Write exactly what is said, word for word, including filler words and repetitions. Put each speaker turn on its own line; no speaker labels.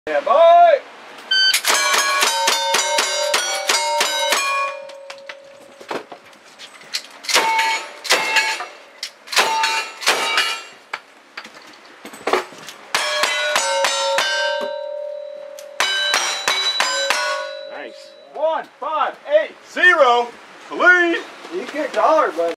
Yeah, boy!
Nice.
One, five, eight, zero, lead.
You get a dollar, buddy.